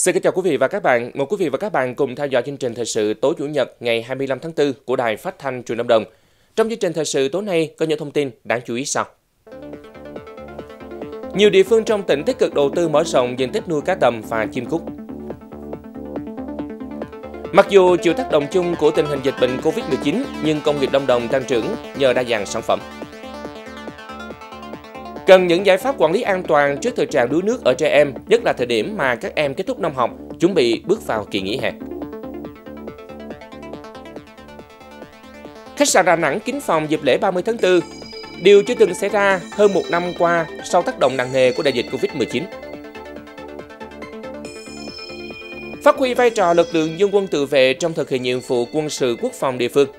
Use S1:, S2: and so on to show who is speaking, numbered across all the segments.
S1: Xin kính chào quý vị và các bạn. Mời quý vị và các bạn cùng theo dõi chương trình thời sự tối Chủ nhật ngày 25 tháng 4 của Đài Phát thanh Truyền Lâm Đồng. Trong chương trình thời sự tối nay có những thông tin đáng chú ý sau. Nhiều địa phương trong tỉnh tích cực đầu tư mở rộng diện tích nuôi cá tầm và chim cút. Mặc dù chịu tác động chung của tình hình dịch bệnh Covid-19 nhưng công nghiệp Lâm Đồng tăng trưởng nhờ đa dạng sản phẩm. Cần những giải pháp quản lý an toàn trước thực trạng đuối nước ở trẻ em, nhất là thời điểm mà các em kết thúc năm học, chuẩn bị bước vào kỳ nghỉ hè. Khách sạn Đà Nẵng kín phòng dịp lễ 30 tháng 4. Điều chưa từng xảy ra hơn một năm qua sau tác động nặng nề của đại dịch Covid-19. Phát huy vai trò lực lượng dân quân tự vệ trong thực hiện nhiệm vụ quân sự quốc phòng địa phương.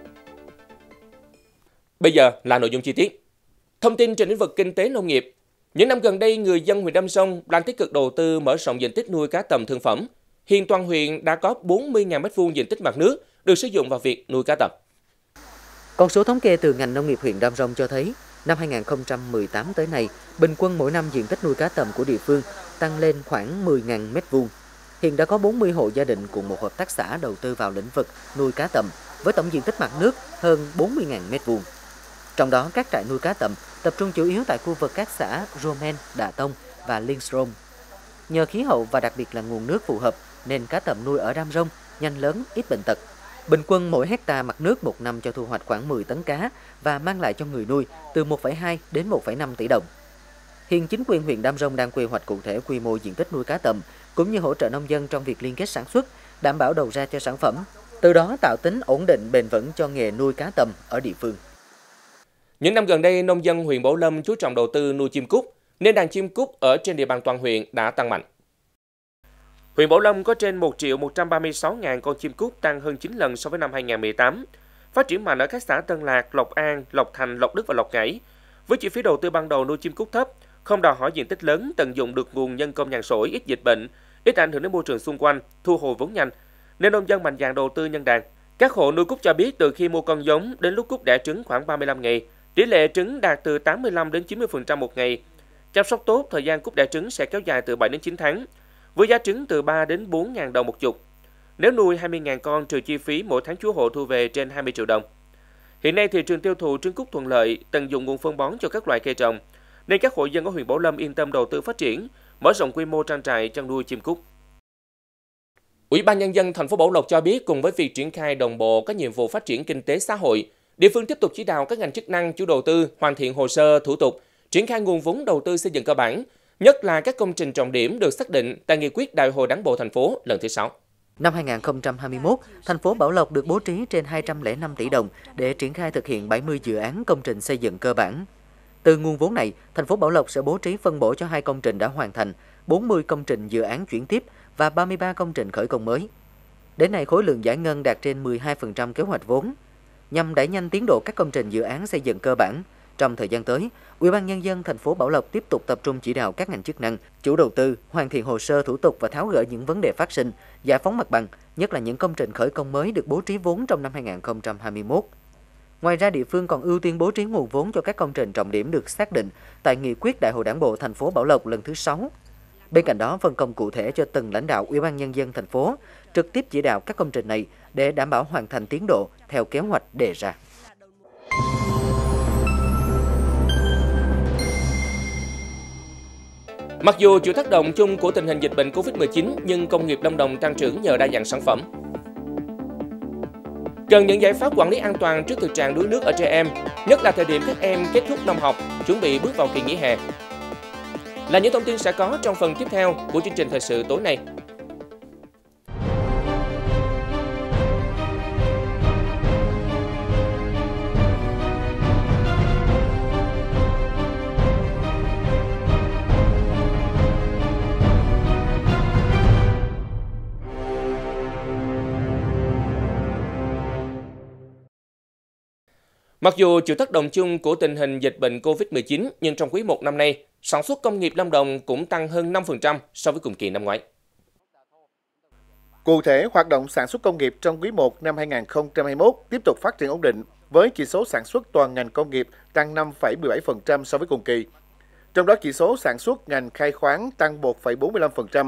S1: Bây giờ là nội dung chi tiết. Thông tin trên lĩnh vực kinh tế nông nghiệp. Những năm gần đây, người dân huyện Đam Rông đang tích cực đầu tư mở rộng diện tích nuôi cá tầm thương phẩm. Hiện toàn huyện đã có 40.000 m² diện tích mặt nước được sử dụng vào việc nuôi cá tầm.
S2: Con số thống kê từ ngành nông nghiệp huyện Đam Rông cho thấy, năm 2018 tới nay, bình quân mỗi năm diện tích nuôi cá tầm của địa phương tăng lên khoảng 10.000 m². Hiện đã có 40 hộ gia đình cùng một hợp tác xã đầu tư vào lĩnh vực nuôi cá tầm với tổng diện tích mặt nước hơn 40.000 m². Trong đó, các trại nuôi cá tầm tập trung chủ yếu tại khu vực các xã Romen, Đạ Tông và Liên Srom. Nhờ khí hậu và đặc biệt là nguồn nước phù hợp nên cá tầm nuôi ở Đam Rông nhanh lớn, ít bệnh tật. Bình quân mỗi hecta mặt nước một năm cho thu hoạch khoảng 10 tấn cá và mang lại cho người nuôi từ 1,2 đến 1,5 tỷ đồng. Hiện chính quyền huyện Đam Rông đang quy hoạch cụ thể quy mô diện tích nuôi cá tầm cũng như hỗ trợ nông dân trong việc liên kết sản xuất, đảm bảo đầu ra cho sản phẩm, từ đó tạo tính ổn định bền vững cho nghề nuôi cá tầm ở địa phương.
S1: Những năm gần đây, nông dân huyện Bảo Lâm chú trọng đầu tư nuôi chim cút, nên đàn chim cút ở trên địa bàn toàn huyện đã tăng mạnh. Huyện Bảo Lâm có trên 1.136.000 con chim cút, tăng hơn 9 lần so với năm 2018. Phát triển mạnh ở các xã Tân Lạc, Lộc An, Lộc Thành, Lộc Đức và Lộc Ngãi. Với chi phí đầu tư ban đầu nuôi chim cút thấp, không đòi hỏi diện tích lớn, tận dụng được nguồn nhân công nhàn rỗi, ít dịch bệnh, ít ảnh hưởng đến môi trường xung quanh, thu hồi vốn nhanh, nên nông dân mạnh dạn đầu tư nhân đàn. Các hộ nuôi cút cho biết từ khi mua con giống đến lúc cút đẻ trứng khoảng 35 ngày, tỷ lệ trứng đạt từ 85 đến 90% một ngày. Chăm sóc tốt, thời gian cút đẻ trứng sẽ kéo dài từ 7 đến 9 tháng, với giá trứng từ 3 đến 4.000 đồng một chục. Nếu nuôi 20.000 con trừ chi phí, mỗi tháng chủ hộ thu về trên 20 triệu đồng. Hiện nay thị trường tiêu thụ trứng cút thuận lợi, tận dụng nguồn phân bón cho các loại cây trồng, nên các hộ dân ở huyện Bảo Lâm yên tâm đầu tư phát triển, mở rộng quy mô trang trại chăn nuôi chim cút. Ủy ban Nhân dân thành phố Bảo Lộc cho biết cùng với việc triển khai đồng bộ các nhiệm vụ phát triển kinh tế xã hội, địa phương tiếp tục chỉ đạo các ngành chức năng, chủ đầu tư hoàn thiện hồ sơ, thủ tục, triển khai nguồn vốn đầu tư xây dựng cơ bản, nhất là các công trình trọng điểm được xác định tại nghị quyết Đại hội Đảng bộ thành phố lần thứ 6.
S2: Năm 2021, thành phố Bảo Lộc được bố trí trên 205 tỷ đồng để triển khai thực hiện 70 dự án công trình xây dựng cơ bản. Từ nguồn vốn này, thành phố Bảo Lộc sẽ bố trí phân bổ cho 2 công trình đã hoàn thành, 40 công trình dự án chuyển tiếp và 33 công trình khởi công mới. Đến nay, khối lượng giải ngân đạt trên 12% kế hoạch vốn. Nhằm đẩy nhanh tiến độ các công trình dự án xây dựng cơ bản, trong thời gian tới, Ủy ban Nhân dân thành phố Bảo Lộc tiếp tục tập trung chỉ đạo các ngành chức năng, chủ đầu tư hoàn thiện hồ sơ thủ tục và tháo gỡ những vấn đề phát sinh, giải phóng mặt bằng, nhất là những công trình khởi công mới được bố trí vốn trong năm 2021. Ngoài ra, địa phương còn ưu tiên bố trí nguồn vốn cho các công trình trọng điểm được xác định tại nghị quyết Đại hội Đảng bộ thành phố Bảo Lộc lần thứ 6. Bên cạnh đó, phân công cụ thể cho từng lãnh đạo Ủy ban Nhân dân thành phố trực tiếp chỉ đạo các công trình này để đảm bảo hoàn thành tiến độ theo kế hoạch đề ra.
S1: Mặc dù chịu tác động chung của tình hình dịch bệnh Covid-19 nhưng công nghiệp Lâm Đồng tăng trưởng nhờ đa dạng sản phẩm. Cần những giải pháp quản lý an toàn trước thực trạng đuối nước ở trẻ em, nhất là thời điểm các em kết thúc năm học, chuẩn bị bước vào kỳ nghỉ hè. Là những thông tin sẽ có trong phần tiếp theo của chương trình thời sự tối nay. Mặc dù chịu tác động chung của tình hình dịch bệnh Covid-19, nhưng trong quý 1 năm nay, sản xuất công nghiệp Lâm Đồng cũng tăng hơn 5% so với cùng kỳ năm ngoái.
S3: Cụ thể, hoạt động sản xuất công nghiệp trong quý 1 năm 2021 tiếp tục phát triển ổn định, với chỉ số sản xuất toàn ngành công nghiệp tăng 5,17% so với cùng kỳ. Trong đó chỉ số sản xuất ngành khai khoáng tăng 1,45%,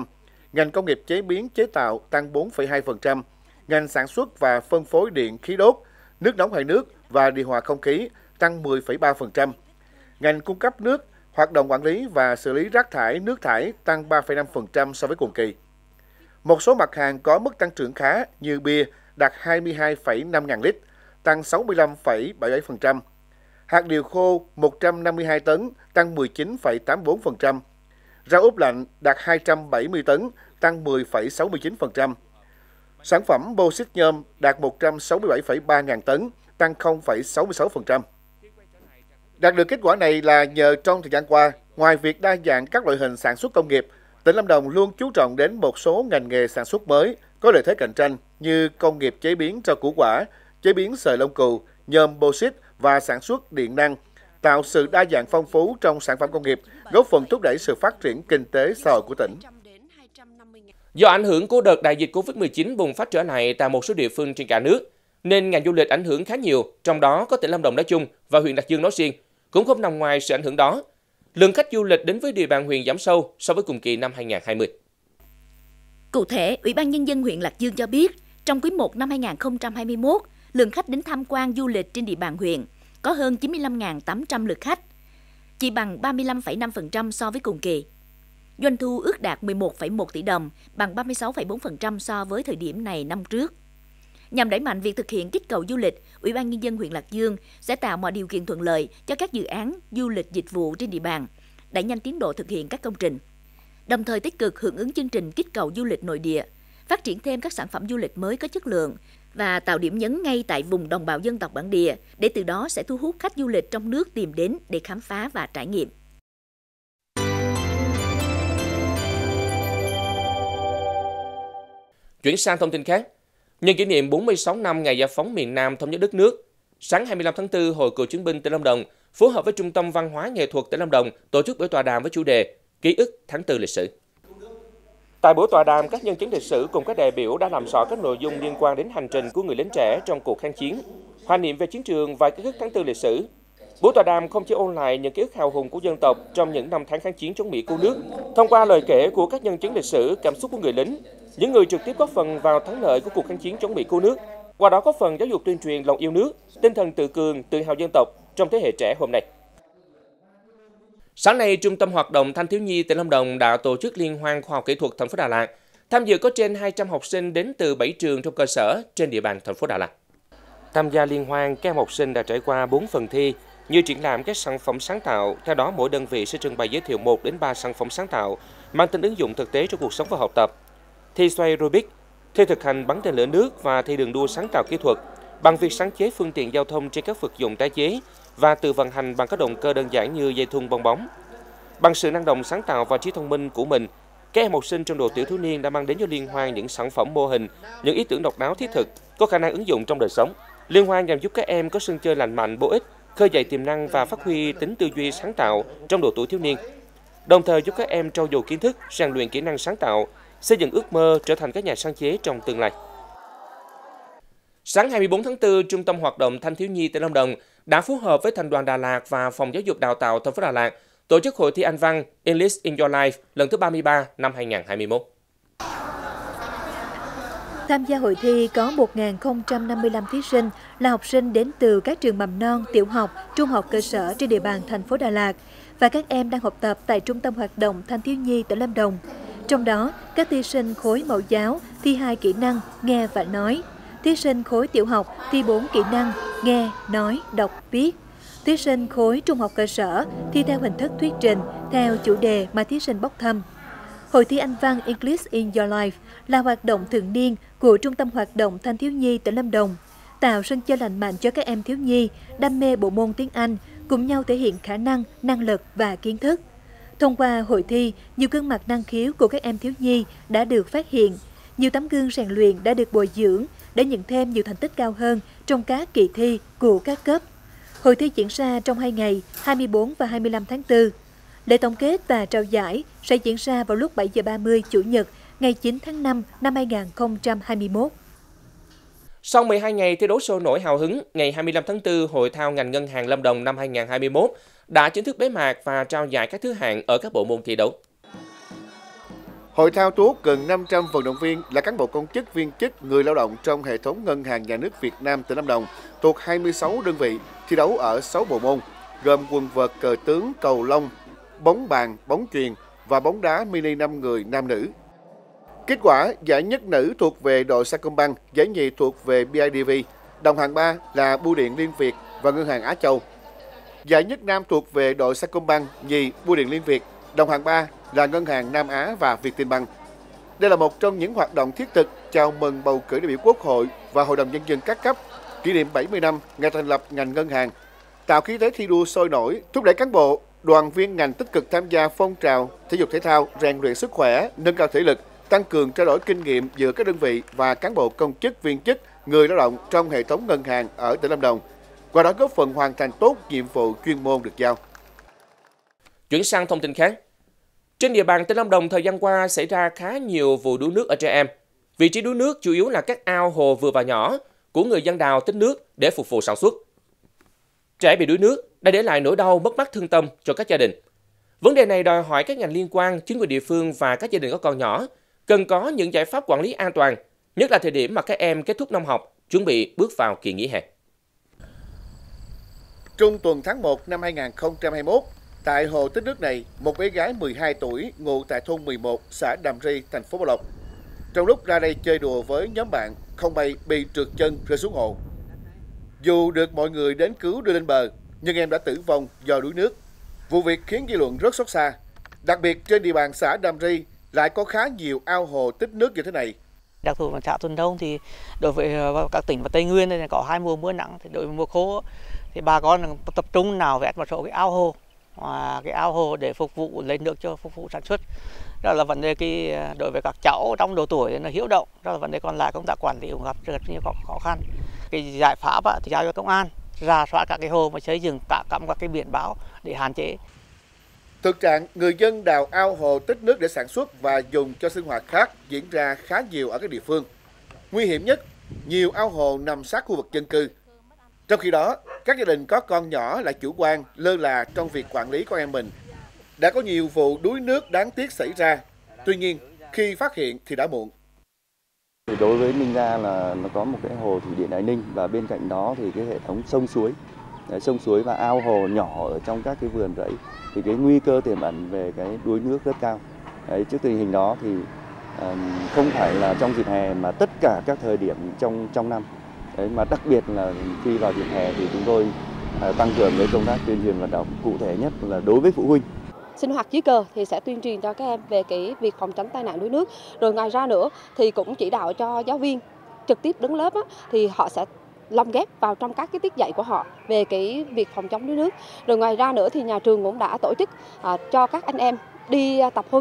S3: ngành công nghiệp chế biến chế tạo tăng 4,2%, ngành sản xuất và phân phối điện khí đốt, nước nóng hơi nước và điều hòa không khí tăng 10,3%. Ngành cung cấp nước, hoạt động quản lý và xử lý rác thải, nước thải tăng 3,5% so với cùng kỳ. Một số mặt hàng có mức tăng trưởng khá như bia đạt 22,5 ngàn lít, tăng 65,77%. Hạt điều khô 152 tấn, tăng 19,84%. Rau ướp lạnh đạt 270 tấn, tăng 10,69%. Sản phẩm bô xít nhôm đạt 167,3 ngàn tấn, tăng 0,66%. Đạt được kết quả này là nhờ trong thời gian qua, ngoài việc đa dạng các loại hình sản xuất công nghiệp, tỉnh Lâm Đồng luôn chú trọng đến một số ngành nghề sản xuất mới có lợi thế cạnh tranh như công nghiệp chế biến rau củ quả, chế biến sợi lông cừu, nhôm bô xít và sản xuất điện năng, tạo sự đa dạng phong phú trong sản phẩm công nghiệp, góp phần thúc đẩy sự phát triển kinh tế xã hội của tỉnh.
S1: Do ảnh hưởng của đợt đại dịch Covid-19 bùng phát trở lại tại một số địa phương trên cả nước, nên ngành du lịch ảnh hưởng khá nhiều, trong đó có tỉnh Lâm Đồng nói chung và huyện Lạc Dương nói riêng, cũng không nằm ngoài sự ảnh hưởng đó. Lượng khách du lịch đến với địa bàn huyện giảm sâu so với cùng kỳ năm 2020.
S4: Cụ thể, Ủy ban Nhân dân huyện Lạc Dương cho biết, trong quý 1 năm 2021, lượng khách đến tham quan du lịch trên địa bàn huyện có hơn 95.800 lượt khách, chỉ bằng 35,5% so với cùng kỳ. Doanh thu ước đạt 11,1 tỷ đồng, bằng 36,4% so với thời điểm này năm trước. Nhằm đẩy mạnh việc thực hiện kích cầu du lịch, Ủy ban Nhân dân huyện Lạc Dương sẽ tạo mọi điều kiện thuận lợi cho các dự án du lịch dịch vụ trên địa bàn, đẩy nhanh tiến độ thực hiện các công trình, đồng thời tích cực hưởng ứng chương trình kích cầu du lịch nội địa, phát triển thêm các sản phẩm du lịch mới có chất lượng và tạo điểm nhấn ngay tại vùng đồng bào dân tộc bản địa, để từ đó sẽ thu hút khách du lịch trong nước tìm đến để khám phá và trải nghiệm.
S1: Chuyển sang thông tin khác, nhân kỷ niệm 46 năm ngày giải phóng miền Nam thống nhất đất nước, sáng 25 tháng 4, Hội Cựu chiến binh tỉnh Lâm Đồng phối hợp với Trung tâm Văn hóa Nghệ thuật tỉnh Lâm Đồng tổ chức buổi tọa đàm với chủ đề Ký ức tháng 4 lịch sử. Tại buổi tọa đàm, các nhân chứng lịch sử cùng các đại biểu đã làm rõ các nội dung liên quan đến hành trình của người lính trẻ trong cuộc kháng chiến, hoài niệm về chiến trường và ký ức tháng 4 lịch sử. Buổi tọa đàm không chỉ ôn lại những ký ức hào hùng của dân tộc trong những năm tháng kháng chiến chống Mỹ cứu nước, thông qua lời kể của các nhân chứng lịch sử, cảm xúc của người lính, những người trực tiếp góp phần vào thắng lợi của cuộc kháng chiến chống Mỹ cứu nước, qua đó góp phần giáo dục tuyên truyền lòng yêu nước, tinh thần tự cường, tự hào dân tộc trong thế hệ trẻ hôm nay. Sáng nay, Trung tâm Hoạt động Thanh thiếu nhi tỉnh Lâm Đồng đã tổ chức Liên hoan khoa học kỹ thuật thành phố Đà Lạt. Tham dự có trên 200 học sinh đến từ 7 trường trong cơ sở trên địa bàn thành phố Đà Lạt. Tham gia liên hoan, các em học sinh đã trải qua 4 phần thi như triển lãm các sản phẩm sáng tạo. Theo đó, mỗi đơn vị sẽ trưng bày giới thiệu 1 đến 3 sản phẩm sáng tạo mang tính ứng dụng thực tế trong cuộc sống và học tập. Thi xoay Rubik, thi thực hành bắn tên lửa nước và thi đường đua sáng tạo kỹ thuật bằng việc sáng chế phương tiện giao thông trên các vật dụng tái chế và tự vận hành bằng các động cơ đơn giản như dây thun bong bóng. Bằng sự năng động sáng tạo và trí thông minh của mình, các em học sinh trong độ tuổi thiếu niên đã mang đến cho liên hoan những sản phẩm mô hình, những ý tưởng độc đáo thiết thực, có khả năng ứng dụng trong đời sống. Liên hoan nhằm giúp các em có sân chơi lành mạnh, bổ ích, khơi dậy tiềm năng và phát huy tính tư duy sáng tạo trong độ tuổi thiếu niên, đồng thời giúp các em trau dồi kiến thức, rèn luyện kỹ năng sáng tạo, xây dựng ước mơ trở thành các nhà sáng chế trong tương lai. Sáng 24 tháng 4, Trung tâm Hoạt động Thanh thiếu nhi tỉnh Lâm Đồng đã phối hợp với Thành đoàn Đà Lạt và Phòng Giáo dục Đào tạo thành phố Đà Lạt tổ chức hội thi Anh văn English in Your Life lần thứ 33 năm 2021.
S5: Tham gia hội thi có 1.055 thí sinh là học sinh đến từ các trường mầm non, tiểu học, trung học cơ sở trên địa bàn thành phố Đà Lạt và các em đang học tập tại Trung tâm Hoạt động Thanh thiếu nhi tỉnh Lâm Đồng. Trong đó, các thí sinh khối mẫu giáo thi 2 kỹ năng nghe và nói, thí sinh khối tiểu học thi 4 kỹ năng nghe, nói, đọc, viết. Thí sinh khối trung học cơ sở thi theo hình thức thuyết trình theo chủ đề mà thí sinh bốc thăm. Hội thi Anh văn English in Your Life là hoạt động thường niên của Trung tâm Hoạt động Thanh thiếu nhi tỉnh Lâm Đồng, tạo sân chơi lành mạnh cho các em thiếu nhi đam mê bộ môn tiếng Anh, cùng nhau thể hiện khả năng, năng lực và kiến thức. Thông qua hội thi, nhiều gương mặt năng khiếu của các em thiếu nhi đã được phát hiện, nhiều tấm gương rèn luyện đã được bồi dưỡng để nhận thêm nhiều thành tích cao hơn trong các kỳ thi của các cấp. Hội thi diễn ra trong 2 ngày, 24 và 25 tháng 4. Lễ tổng kết và trao giải sẽ diễn ra vào lúc 7 giờ 30 Chủ nhật, ngày 9 tháng 5 năm 2021.
S1: Sau 12 ngày thi đấu sôi nổi hào hứng, ngày 25 tháng 4, Hội thao ngành ngân hàng Lâm Đồng năm 2021 đã chính thức bế mạc và trao giải các thứ hạng ở các bộ môn thi đấu.
S3: Hội thao thu hút gần 500 vận động viên là cán bộ công chức, viên chức, người lao động trong hệ thống Ngân hàng Nhà nước Việt Nam tỉnh Lâm Đồng thuộc 26 đơn vị thi đấu ở 6 bộ môn, gồm quần vợt, cờ tướng, cầu lông, bóng bàn, bóng chuyền và bóng đá mini 5 người nam nữ. Kết quả, giải nhất nữ thuộc về đội Sacombank, giải nhì thuộc về BIDV, đồng hạng 3 là Bưu điện Liên Việt và Ngân hàng Á Châu. Giải nhất nam thuộc về đội Sacombank, nhì Bưu điện Liên Việt, đồng hạng 3 là Ngân hàng Nam Á và Vietinbank. Đây là một trong những hoạt động thiết thực chào mừng bầu cử đại biểu Quốc hội và Hội đồng Nhân dân các cấp, kỷ niệm 70 năm ngày thành lập ngành ngân hàng, tạo khí thế thi đua sôi nổi, thúc đẩy cán bộ, đoàn viên ngành tích cực tham gia phong trào thể dục thể thao, rèn luyện sức khỏe, nâng cao thể lực, tăng cường trao đổi kinh nghiệm giữa các đơn vị và cán bộ công chức, viên chức, người lao động trong hệ thống ngân hàng ở tỉnh Lâm Đồng, qua đó góp phần hoàn thành tốt nhiệm vụ chuyên môn được giao.
S1: Chuyển sang thông tin khác. Trên địa bàn tỉnh Lâm Đồng thời gian qua xảy ra khá nhiều vụ đuối nước ở trẻ em. Vị trí đuối nước chủ yếu là các ao hồ vừa và nhỏ của người dân đào tích nước để phục vụ sản xuất. Trẻ bị đuối nước đã để lại nỗi đau mất mát thương tâm cho các gia đình. Vấn đề này đòi hỏi các ngành liên quan, chính quyền địa phương và các gia đình có con nhỏ cần có những giải pháp quản lý an toàn, nhất là thời điểm mà các em kết thúc năm học, chuẩn bị bước vào kỳ nghỉ hè.
S3: Trung tuần tháng 1 năm 2021, tại hồ tích nước này, một bé gái 12 tuổi ngụ tại thôn 11, xã Đàm Ri, thành phố Bảo Lộc. Trong lúc ra đây chơi đùa với nhóm bạn, không may bị trượt chân rơi xuống hồ. Dù được mọi người đến cứu đưa lên bờ, nhưng em đã tử vong do đuối nước. Vụ việc khiến dư luận rất xót xa. Đặc biệt trên địa bàn xã Đàm Ri lại có khá nhiều ao hồ tích nước như thế này.
S6: Đặc thù của xã Tuần Đông thì đối với các tỉnh và Tây Nguyên này có hai mùa mưa nắng, thì đối với mùa khô thì bà con tập trung nào vét một số cái ao hồ để phục vụ lấy nước cho phục vụ sản xuất. Đó là vấn đề đối với các cháu trong độ tuổi nó hiếu động, đó là vấn đề còn lại công tác quản lý cũng gặp rất nhiều khó khăn. Cái giải pháp thì giao cho công an rà soát các cái hồ mà xây dựng cắm các cái biển báo để hạn chế.
S3: Thực trạng người dân đào ao hồ tích nước để sản xuất và dùng cho sinh hoạt khác diễn ra khá nhiều ở các địa phương. Nguy hiểm nhất, nhiều ao hồ nằm sát khu vực dân cư. Trong khi đó, các gia đình có con nhỏ lại chủ quan, lơ là trong việc quản lý con em mình. Đã có nhiều vụ đuối nước đáng tiếc xảy ra. Tuy nhiên, khi phát hiện thì đã muộn.
S7: Đối với Ninh Gia là nó có một cái hồ thủy điện Đại Ninh và bên cạnh đó thì cái hệ thống sông suối và ao hồ nhỏ ở trong các cái vườn rẫy thì cái nguy cơ tiềm ẩn về cái đuối nước rất cao. Đấy, trước tình hình đó thì không phải là trong dịp hè mà tất cả các thời điểm trong năm. Đấy, mà đặc biệt là khi vào dịp hè thì chúng tôi tăng cường cái công tác tuyên truyền vận động, cụ thể nhất là đối với phụ huynh.
S8: Sinh hoạt dưới cờ thì sẽ tuyên truyền cho các em về cái việc phòng tránh tai nạn đuối nước. Rồi ngoài ra nữa thì cũng chỉ đạo cho giáo viên trực tiếp đứng lớp thì họ sẽ lồng ghép vào trong các cái tiết dạy của họ về cái việc phòng chống đuối nước. Rồi ngoài ra nữa thì nhà trường cũng đã tổ chức cho các anh em đi tập huấn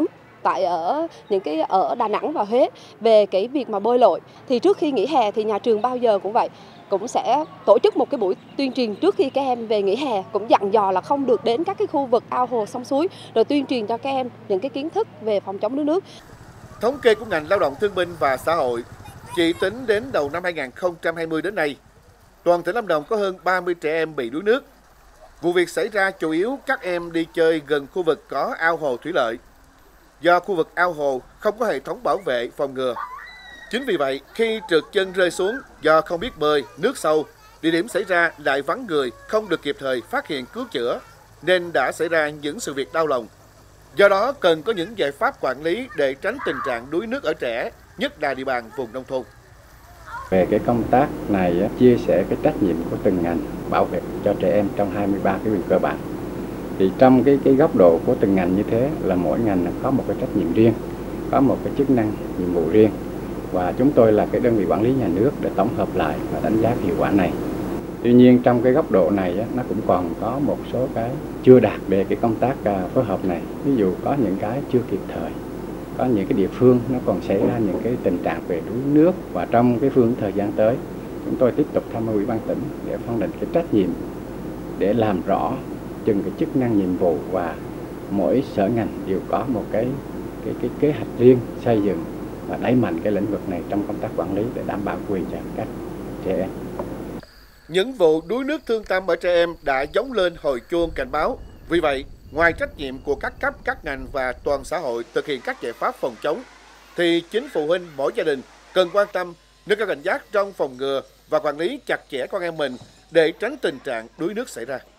S8: ở Đà Nẵng và Huế về cái việc mà bơi lội. Thì trước khi nghỉ hè thì nhà trường bao giờ cũng vậy, cũng sẽ tổ chức một cái buổi tuyên truyền trước khi các em về nghỉ hè, cũng dặn dò là không được đến các cái khu vực ao hồ sông suối, rồi tuyên truyền cho các em những cái kiến thức về phòng chống đuối nước.
S3: Thống kê của ngành Lao động Thương binh và Xã hội, chỉ tính đến đầu năm 2020 đến nay, toàn tỉnh Lâm Đồng có hơn 30 trẻ em bị đuối nước. Vụ việc xảy ra chủ yếu các em đi chơi gần khu vực có ao hồ thủy lợi. Do khu vực ao hồ không có hệ thống bảo vệ phòng ngừa. Chính vì vậy, khi trượt chân rơi xuống do không biết bơi, nước sâu, địa điểm xảy ra lại vắng người, không được kịp thời phát hiện cứu chữa, nên đã xảy ra những sự việc đau lòng. Do đó, cần có những giải pháp quản lý để tránh tình trạng đuối nước ở trẻ, nhất là địa bàn vùng nông thôn.
S9: Về cái công tác này, chia sẻ cái trách nhiệm của từng ngành bảo vệ cho trẻ em trong 23 cái quyền cơ bản. Thì trong cái góc độ của từng ngành như thế là mỗi ngành có một cái trách nhiệm riêng, có một cái chức năng, nhiệm vụ riêng. Và chúng tôi là cái đơn vị quản lý nhà nước để tổng hợp lại và đánh giá hiệu quả này. Tuy nhiên trong cái góc độ này nó cũng còn có một số cái chưa đạt về cái công tác phối hợp này. Ví dụ có những cái chưa kịp thời, có những cái địa phương nó còn xảy ra những cái tình trạng về đuối nước, và trong cái thời gian tới chúng tôi tiếp tục tham mưu Ủy ban tỉnh để phân định cái trách nhiệm để làm rõ từng cái chức năng nhiệm vụ, và mỗi sở ngành đều có một cái kế hoạch riêng xây dựng và đẩy mạnh cái lĩnh vực này trong công tác quản lý để đảm bảo quyền cho các trẻ em.
S3: Những vụ đuối nước thương tâm ở trẻ em đã gióng lên hồi chuông cảnh báo. Vì vậy, Ngoài trách nhiệm của các cấp, các ngành và toàn xã hội thực hiện các giải pháp phòng chống, thì chính phụ huynh mỗi gia đình cần quan tâm, nâng cao cảnh giác trong phòng ngừa và quản lý chặt chẽ con em mình để tránh tình trạng đuối nước xảy ra.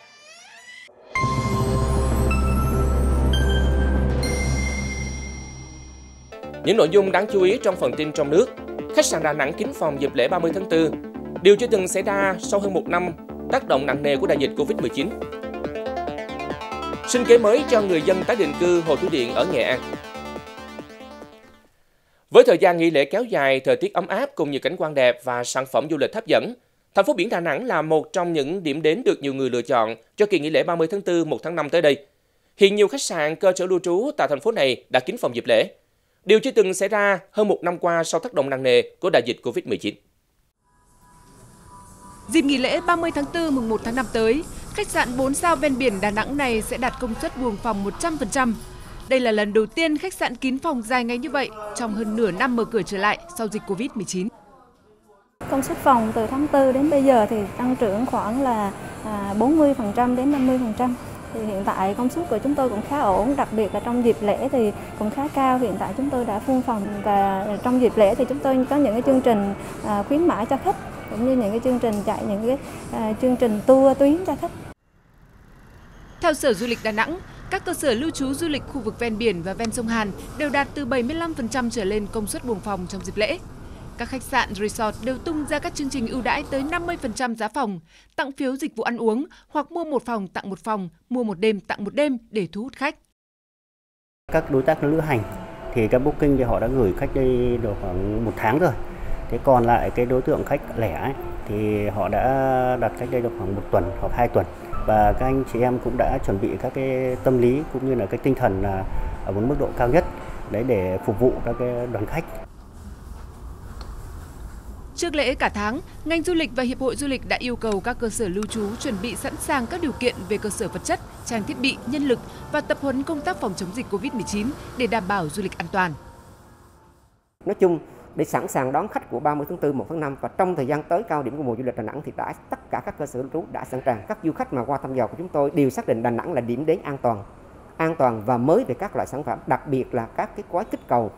S1: Những nội dung đáng chú ý trong phần tin trong nước. Khách sạn Đà Nẵng kín phòng dịp lễ 30 tháng 4. Điều chưa từng xảy ra sau hơn một năm tác động nặng nề của đại dịch Covid-19. Sinh kế mới cho người dân tái định cư hồ thủy điện ở Nghệ An. Với thời gian nghỉ lễ kéo dài, thời tiết ấm áp cùng nhiều cảnh quan đẹp và sản phẩm du lịch hấp dẫn, thành phố biển Đà Nẵng là một trong những điểm đến được nhiều người lựa chọn cho kỳ nghỉ lễ 30 tháng 4, 1 tháng 5 tới đây. Hiện nhiều khách sạn, cơ sở lưu trú tại thành phố này đã kín phòng dịp lễ. Điều chưa từng xảy ra hơn một năm qua sau tác động nặng nề của đại dịch Covid-19.
S10: Dịp nghỉ lễ 30 tháng 4, mùng 1 tháng 5 tới, khách sạn 4 sao ven biển Đà Nẵng này sẽ đạt công suất buồng phòng 100%. Đây là lần đầu tiên khách sạn kín phòng dài ngày như vậy trong hơn nửa năm mở cửa trở lại sau dịch Covid-19.
S11: Công suất phòng từ tháng 4 đến bây giờ thì tăng trưởng khoảng là 40% đến 50%. Thì hiện tại công suất của chúng tôi cũng khá ổn, đặc biệt là trong dịp lễ thì cũng khá cao. Hiện tại chúng tôi đã full phòng và trong dịp lễ thì chúng tôi có những cái chương trình khuyến mãi cho khách, cũng như những cái chương trình chạy những cái chương trình tour tuyến cho khách.
S10: Theo Sở Du lịch Đà Nẵng, các cơ sở lưu trú du lịch khu vực ven biển và ven sông Hàn đều đạt từ 75% trở lên công suất buồng phòng trong dịp lễ. Các khách sạn, resort đều tung ra các chương trình ưu đãi tới 50% giá phòng, tặng phiếu dịch vụ ăn uống hoặc mua một phòng tặng một phòng, mua một đêm tặng một đêm để thu hút khách.
S12: Các đối tác lữ hành thì các booking thì họ đã gửi khách đây được khoảng 1 tháng rồi. Thế còn lại cái đối tượng khách lẻ ấy, thì họ đã đặt cách đây được khoảng 1 tuần hoặc 2 tuần. Và các anh chị em cũng đã chuẩn bị các cái tâm lý cũng như là cái tinh thần ở một mức độ cao nhất đấy để phục vụ các cái đoàn khách.
S10: Trước lễ cả tháng, ngành du lịch và Hiệp hội Du lịch đã yêu cầu các cơ sở lưu trú chuẩn bị sẵn sàng các điều kiện về cơ sở vật chất, trang thiết bị, nhân lực và tập huấn công tác phòng chống dịch Covid-19 để đảm bảo du lịch an toàn.
S13: Nói chung, để sẵn sàng đón khách của 30 tháng 4, 1 tháng 5 và trong thời gian tới cao điểm của mùa du lịch Đà Nẵng thì tất cả các cơ sở lưu trú đã sẵn sàng. Các du khách mà qua thăm dò của chúng tôi đều xác định Đà Nẵng là điểm đến an toàn và mới về các loại sản phẩm, đặc biệt là các cái gói kích cầu.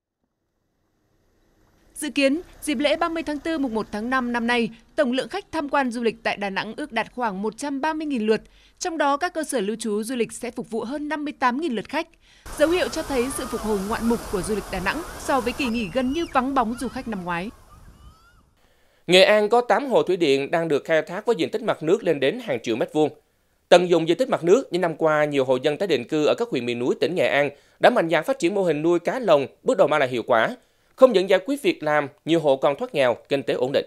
S10: Dự kiến, dịp lễ 30 tháng 4, mùng 1 tháng 5 năm nay, tổng lượng khách tham quan du lịch tại Đà Nẵng ước đạt khoảng 130.000 lượt, trong đó các cơ sở lưu trú du lịch sẽ phục vụ hơn 58.000 lượt khách. Dấu hiệu cho thấy sự phục hồi ngoạn mục của du lịch Đà Nẵng so với kỳ nghỉ gần như vắng bóng du khách năm ngoái.
S1: Nghệ An có 8 hồ thủy điện đang được khai thác với diện tích mặt nước lên đến hàng triệu mét vuông. Tận dụng diện tích mặt nước, những năm qua, nhiều hộ dân tái định cư ở các huyện miền núi tỉnh Nghệ An đã mạnh dạn phát triển mô hình nuôi cá lồng, bước đầu mang lại hiệu quả. Không những giải quyết việc làm, nhiều hộ còn thoát nghèo, kinh tế ổn định.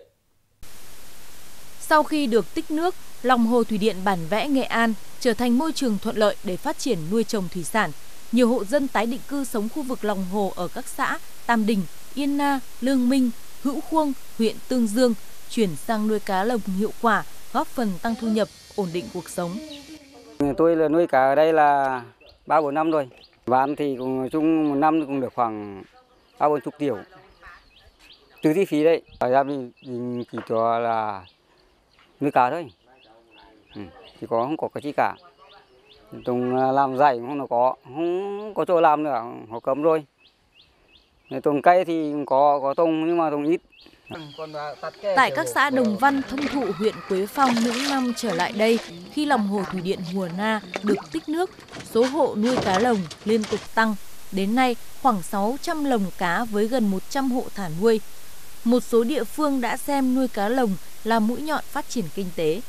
S14: Sau khi được tích nước, lòng hồ thủy điện Bản Vẽ Nghệ An trở thành môi trường thuận lợi để phát triển nuôi trồng thủy sản. Nhiều hộ dân tái định cư sống khu vực lòng hồ ở các xã Tam Đình, Yên Na, Lương Minh, Hữu Khuông, huyện Tương Dương chuyển sang nuôi cá lồng hiệu quả, góp phần tăng thu nhập, ổn định cuộc sống.
S15: Tôi là nuôi cá ở đây là 3-4 năm rồi. Bán thì cùng chung một năm cũng được khoảng 30-40 triệu. Trừ chi phí đấy, ở gia đình chỉ cho là nuôi cá thôi. Chỉ có không có cái gì cả. Tùng làm dạy không có chỗ làm nữa, họ cấm rồi. Tùng cây thì có tùng nhưng mà tùng ít.
S14: Tại các xã Đồng Văn, Thông Thụ, huyện Quế Phong những năm trở lại đây, khi lòng hồ thủy điện Hùa Na được tích nước, số hộ nuôi cá lồng liên tục tăng. Đến nay, khoảng 600 lồng cá với gần 100 hộ thả nuôi. Một số địa phương đã xem nuôi cá lồng là mũi nhọn phát triển kinh tế.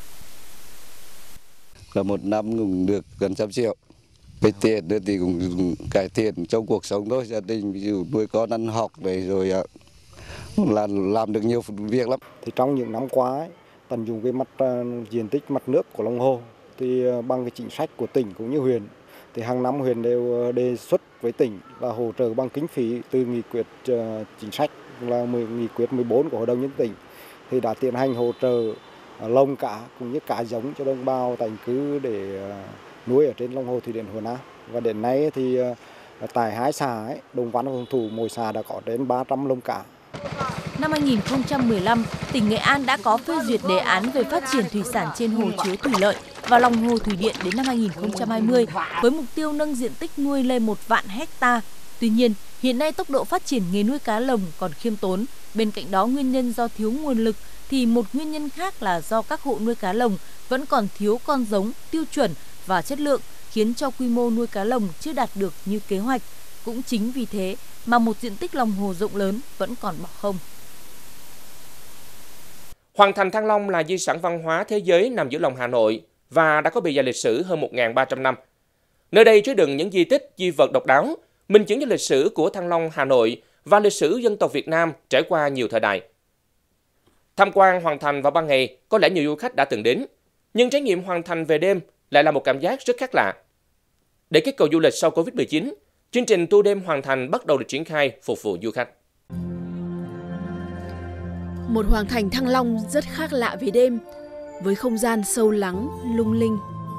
S16: Là một năm cũng được gần 100 triệu. Cái tiền thì cũng cải thiện trong cuộc sống thôi. Gia đình ví dụ nuôi con ăn học rồi làm được nhiều việc lắm.
S17: Thì trong những năm qua ấy, tận dụng cái diện tích mặt nước của lòng hồ thì bằng cái chính sách của tỉnh cũng như huyện thì hàng năm huyện đều đề xuất với tỉnh là hỗ trợ bằng kinh phí từ nghị quyết chính sách là nghị quyết 14 của Hội đồng nhân dân tỉnh thì đã tiến hành hỗ trợ lồng cá cũng như cá giống cho đồng bào tái định cư để nuôi ở trên lòng hồ thủy điện Hùa Na. Và đến nay thì tại 2 xã Đồng Văn và Hồng Thủ mỗi xã đã có đến 300 lồng cá.
S14: năm 2015, tỉnh Nghệ An đã có phê duyệt đề án về phát triển thủy sản trên hồ chứa thủy lợi và lòng hồ thủy điện đến năm 2020 với mục tiêu nâng diện tích nuôi lên 1 vạn hecta. Tuy nhiên, hiện nay tốc độ phát triển nghề nuôi cá lồng còn khiêm tốn. Bên cạnh đó, nguyên nhân do thiếu nguồn lực thì một nguyên nhân khác là do các hộ nuôi cá lồng vẫn còn thiếu con giống, tiêu chuẩn và chất lượng, khiến cho quy mô nuôi cá lồng chưa đạt được như kế hoạch. Cũng chính vì thế mà một diện tích lòng hồ rộng lớn vẫn còn bỏ không.
S1: Hoàng thành Thăng Long là di sản văn hóa thế giới nằm giữa lòng Hà Nội và đã có bề dày lịch sử hơn 1.300 năm. Nơi đây chứa đựng những di tích, di vật độc đáo, minh chứng cho lịch sử của Thăng Long, Hà Nội và lịch sử dân tộc Việt Nam trải qua nhiều thời đại. Tham quan Hoàng thành vào ban ngày có lẽ nhiều du khách đã từng đến, nhưng trải nghiệm Hoàng thành về đêm lại là một cảm giác rất khác lạ. Để kích cầu du lịch sau Covid-19, chương trình tour đêm Hoàng thành bắt đầu được triển khai phục vụ du khách.
S18: Một Hoàng thành Thăng Long rất khác lạ về đêm, với không gian sâu lắng, lung linh.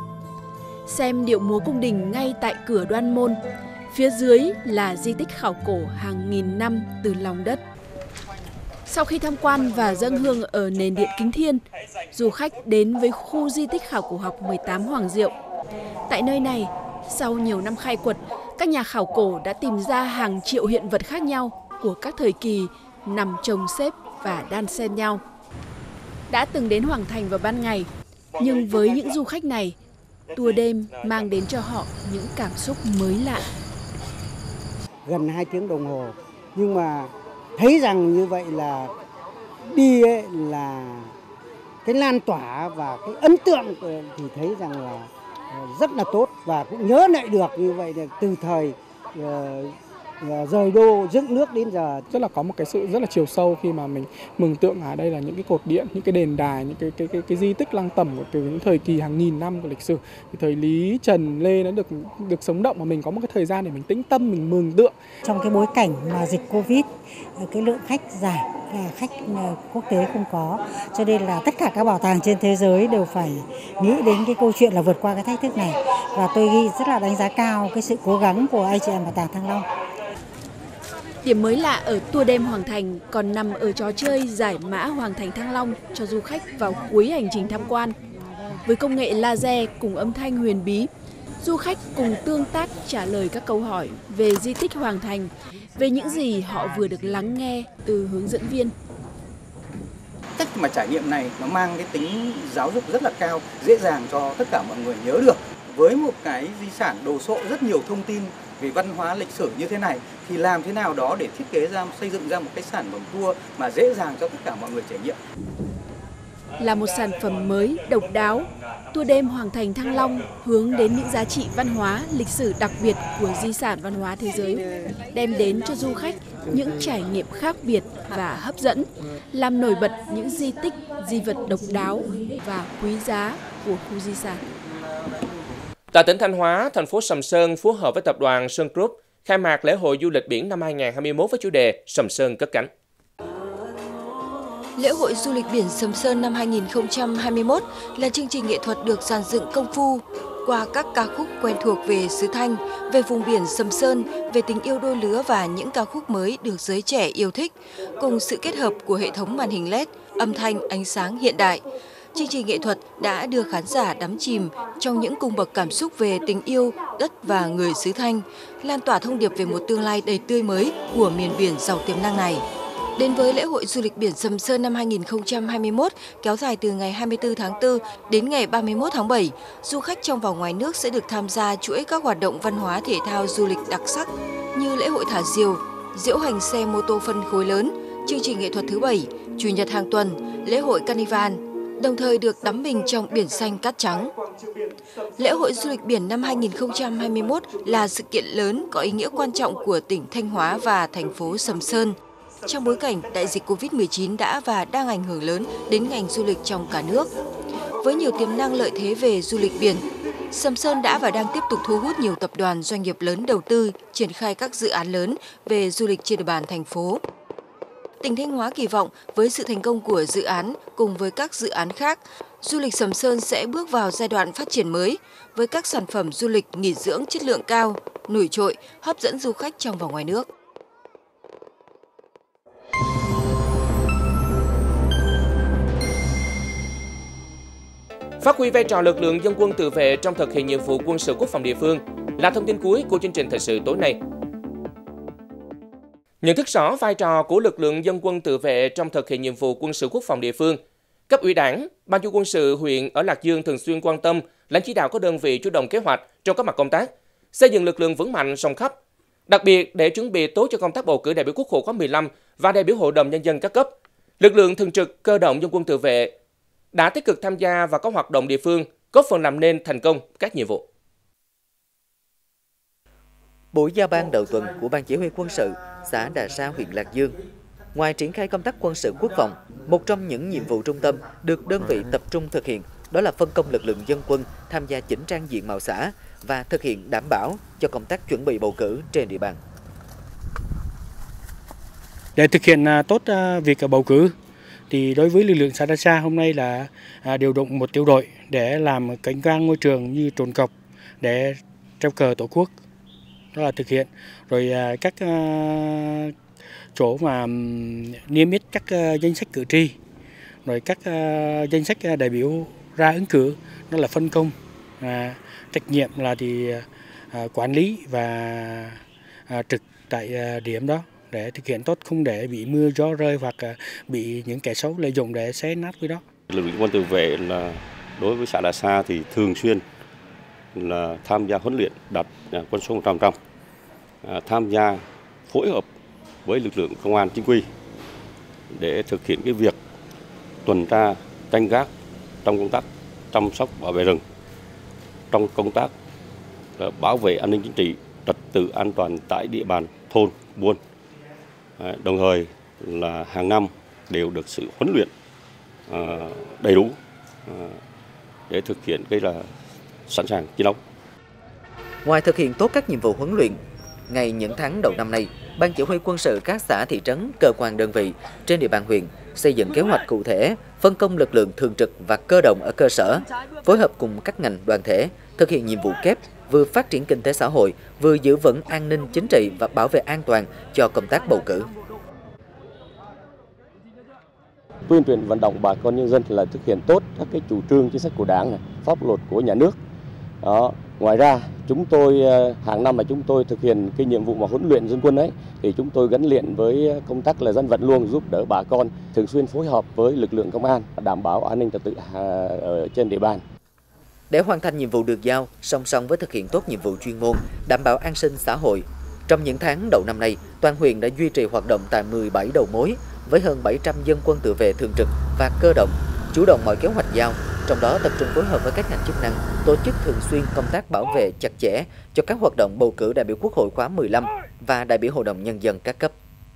S18: Xem điệu múa cung đình ngay tại cửa Đoan Môn, phía dưới là di tích khảo cổ hàng nghìn năm từ lòng đất. Sau khi tham quan và dâng hương ở nền điện Kính Thiên, du khách đến với khu di tích khảo cổ học 18 Hoàng Diệu. Tại nơi này, sau nhiều năm khai quật, các nhà khảo cổ đã tìm ra hàng triệu hiện vật khác nhau của các thời kỳ nằm chồng xếp và đan xen nhau. Đã từng đến Hoàng thành vào ban ngày, nhưng với những du khách này, tour đêm mang đến cho họ những cảm xúc mới lạ.
S19: Gần 2 tiếng đồng hồ, nhưng mà thấy rằng như vậy là đi ấy là cái lan tỏa và cái ấn tượng thì thấy rằng là rất là tốt, và cũng nhớ lại được như vậy là từ thời rời đô dựng nước đến giờ.
S20: Rất là có một cái sự rất là chiều sâu khi mà mình mường tượng ở đây là những cái cột điện, những cái đền đài, những cái di tích lăng tẩm từ những thời kỳ hàng nghìn năm của lịch sử. Thì thời Lý, Trần, Lê nó được sống động, và mình có một cái thời gian để mình tĩnh tâm, mình mường tượng.
S21: Trong cái bối cảnh mà dịch Covid, cái lượng khách giảm, khách quốc tế không có, cho nên là tất cả các bảo tàng trên thế giới đều phải nghĩ đến cái câu chuyện là vượt qua cái thách thức này, và tôi rất là đánh giá cao cái sự cố gắng của anh chị em Bảo tàng Thăng Long.
S18: Điểm mới lạ ở tour đêm Hoàng thành còn nằm ở trò chơi giải mã Hoàng thành Thăng Long cho du khách vào cuối hành trình tham quan. Với công nghệ laser cùng âm thanh huyền bí, du khách cùng tương tác trả lời các câu hỏi về di tích Hoàng thành, về những gì họ vừa được lắng nghe từ hướng dẫn viên.
S22: Cách mà trải nghiệm này nó mang cái tính giáo dục rất là cao, dễ dàng cho tất cả mọi người nhớ được. Với một cái di sản đồ sộ rất nhiều thông tin về văn hóa lịch sử như thế này, thì làm thế nào đó để thiết kế ra, xây dựng ra một cái sản phẩm tour mà dễ dàng cho tất cả mọi người trải nghiệm.
S18: Là một sản phẩm mới, độc đáo, tour đêm Hoàng thành Thăng Long hướng đến những giá trị văn hóa, lịch sử đặc biệt của di sản văn hóa thế giới, đem đến cho du khách những trải nghiệm khác biệt và hấp dẫn, làm nổi bật những di tích, di vật độc đáo và quý giá của khu di sản.
S1: Tại tỉnh Thanh Hóa, thành phố Sầm Sơn phối hợp với tập đoàn Sun Group khai mạc lễ hội du lịch biển năm 2021 với chủ đề Sầm Sơn cất cánh.
S23: Lễ hội du lịch biển Sầm Sơn năm 2021 là chương trình nghệ thuật được dàn dựng công phu qua các ca khúc quen thuộc về xứ Thanh, về vùng biển Sầm Sơn, về tình yêu đôi lứa và những ca khúc mới được giới trẻ yêu thích, cùng sự kết hợp của hệ thống màn hình LED, âm thanh, ánh sáng hiện đại. Chương trình nghệ thuật đã đưa khán giả đắm chìm trong những cung bậc cảm xúc về tình yêu, đất và người xứ Thanh, lan tỏa thông điệp về một tương lai đầy tươi mới của miền biển giàu tiềm năng này. Đến với lễ hội du lịch biển Sầm Sơn năm 2021 kéo dài từ ngày 24 tháng 4 đến ngày 31 tháng 7, du khách trong và ngoài nước sẽ được tham gia chuỗi các hoạt động văn hóa thể thao du lịch đặc sắc như lễ hội thả diều, diễu hành xe mô tô phân khối lớn, chương trình nghệ thuật thứ 7, chủ nhật hàng tuần, lễ hội Carnival, đồng thời được đắm mình trong biển xanh cát trắng. Lễ hội du lịch biển năm 2021 là sự kiện lớn có ý nghĩa quan trọng của tỉnh Thanh Hóa và thành phố Sầm Sơn. Trong bối cảnh đại dịch Covid-19 đã và đang ảnh hưởng lớn đến ngành du lịch trong cả nước. Với nhiều tiềm năng lợi thế về du lịch biển, Sầm Sơn đã và đang tiếp tục thu hút nhiều tập đoàn doanh nghiệp lớn đầu tư, triển khai các dự án lớn về du lịch trên địa bàn thành phố. Tỉnh Thanh Hóa kỳ vọng với sự thành công của dự án cùng với các dự án khác, du lịch Sầm Sơn sẽ bước vào giai đoạn phát triển mới với các sản phẩm du lịch nghỉ dưỡng chất lượng cao, nổi trội, hấp dẫn du khách trong và ngoài nước.
S1: Phát huy vai trò lực lượng dân quân tự vệ trong thực hiện nhiệm vụ quân sự quốc phòng địa phương là thông tin cuối của chương trình thời sự tối nay. Nhận thức rõ vai trò của lực lượng dân quân tự vệ trong thực hiện nhiệm vụ quân sự quốc phòng địa phương, cấp ủy Đảng, Ban Chỉ huy quân sự huyện ở Lạc Dương thường xuyên quan tâm, lãnh chỉ đạo các đơn vị chủ động kế hoạch trong các mặt công tác, xây dựng lực lượng vững mạnh, rộng khắp. Đặc biệt để chuẩn bị tốt cho công tác bầu cử đại biểu Quốc hội khóa 15 và đại biểu Hội đồng Nhân dân các cấp, lực lượng thường trực cơ động dân quân tự vệ đã tích cực tham gia vào các hoạt động địa phương, góp phần làm nên thành công các nhiệm vụ.
S2: Buổi giao ban đầu tuần của Ban Chỉ huy quân sự xã Đà Sa, huyện Lạc Dương. Ngoài triển khai công tác quân sự quốc phòng, một trong những nhiệm vụ trung tâm được đơn vị tập trung thực hiện đó là phân công lực lượng dân quân tham gia chỉnh trang diện mạo xã và thực hiện đảm bảo cho công tác chuẩn bị bầu cử trên địa bàn.
S4: Để thực hiện tốt việc bầu cử, thì đối với lực lượng xã Đà Sa hôm nay là điều động một tiểu đội để làm cảnh quan môi trường như trồn cọc để treo cờ Tổ quốc. Đó là thực hiện rồi các chỗ mà niêm yết các danh sách cử tri, rồi các danh sách đại biểu ra ứng cử, đó là phân công trách nhiệm là thì quản lý và trực tại điểm đó để thực hiện tốt, không để bị mưa gió rơi hoặc bị những kẻ xấu lợi dụng để xé nát cái đó.
S5: Lực lượng quân tự vệ là đối với xã Đà Sa thì thường xuyên là tham gia huấn luyện đạt quân số 100%, tham gia phối hợp với lực lượng công an chính quy để thực hiện cái việc tuần tra canh gác trong công tác chăm sóc bảo vệ rừng, trong công tác bảo vệ an ninh chính trị, trật tự an toàn tại địa bàn thôn buôn. Đồng thời là hàng năm đều được sự huấn luyện đầy đủ để thực hiện cái là sẵn sàng chiến đấu.
S2: Ngoài thực hiện tốt các nhiệm vụ huấn luyện, ngày những tháng đầu năm nay, Ban Chỉ huy quân sự các xã thị trấn, cơ quan đơn vị trên địa bàn huyện xây dựng kế hoạch cụ thể, phân công lực lượng thường trực và cơ động ở cơ sở, phối hợp cùng các ngành đoàn thể thực hiện nhiệm vụ kép, vừa phát triển kinh tế xã hội, vừa giữ vững an ninh chính trị và bảo vệ an toàn cho công tác bầu cử.
S24: Tuyên truyền vận động bà con nhân dân là thực hiện tốt các cái chủ trương chính sách của Đảng này, pháp luật của nhà nước. Đó. Ngoài ra, chúng tôi hàng năm mà chúng tôi thực hiện cái nhiệm vụ mà huấn luyện dân quân ấy thì chúng tôi gắn liền với công tác là dân vận luôn, giúp đỡ bà con, thường xuyên phối hợp với lực lượng công an đảm bảo an ninh trật tự ở trên địa bàn.
S2: Để hoàn thành nhiệm vụ được giao, song song với thực hiện tốt nhiệm vụ chuyên môn, đảm bảo an sinh xã hội, trong những tháng đầu năm nay, toàn huyện đã duy trì hoạt động tại 17 đầu mối với hơn 700 dân quân tự vệ thường trực và cơ động, chủ động mọi kế hoạch giao, trong đó tập trung phối hợp với các ngành chức năng, tổ chức thường xuyên công tác bảo vệ chặt chẽ cho các hoạt động bầu cử đại biểu Quốc hội khóa 15 và đại biểu Hội đồng Nhân dân các cấp.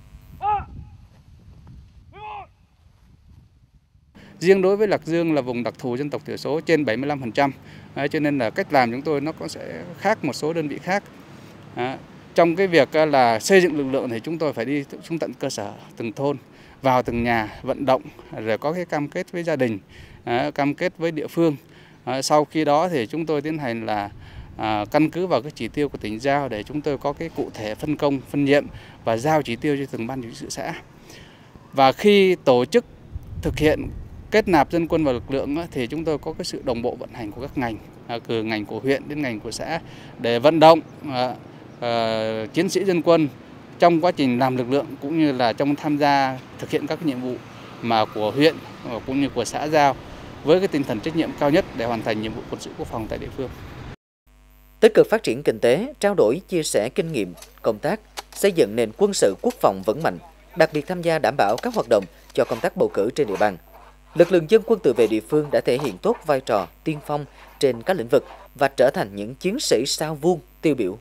S25: Riêng đối với Lạc Dương là vùng đặc thù dân tộc thiểu số trên 75%, cho nên là cách làm chúng tôi nó cũng sẽ khác một số đơn vị khác. Trong cái việc là xây dựng lực lượng thì chúng tôi phải đi xuống tận cơ sở, từng thôn, vào từng nhà vận động, rồi có cái cam kết với gia đình, cam kết với địa phương. Sau khi đó thì chúng tôi tiến hành là căn cứ vào cái chỉ tiêu của tỉnh giao để chúng tôi có cái cụ thể phân công, phân nhiệm và giao chỉ tiêu cho từng ban chỉ huy sự xã. Và khi tổ chức thực hiện kết nạp dân quân vào lực lượng thì chúng tôi có cái sự đồng bộ vận hành của các ngành, từ ngành của huyện đến ngành của xã để vận động chiến sĩ dân quân trong quá trình làm lực lượng cũng như là trong tham gia thực hiện các nhiệm vụ mà của huyện cũng như của xã giao với cái tinh thần trách nhiệm cao nhất để hoàn thành nhiệm vụ quân sự quốc phòng tại địa phương.
S2: Tích cực phát triển kinh tế, trao đổi, chia sẻ kinh nghiệm, công tác, xây dựng nền quân sự quốc phòng vững mạnh, đặc biệt tham gia đảm bảo các hoạt động cho công tác bầu cử trên địa bàn. Lực lượng dân quân tự vệ địa phương đã thể hiện tốt vai trò tiên phong trên các lĩnh vực và trở thành những chiến sĩ sao vuông tiêu biểu.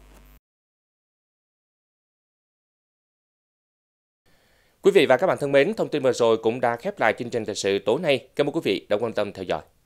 S1: Quý vị và các bạn thân mến, thông tin vừa rồi cũng đã khép lại chương trình thời sự tối nay. Cảm ơn quý vị đã quan tâm theo dõi.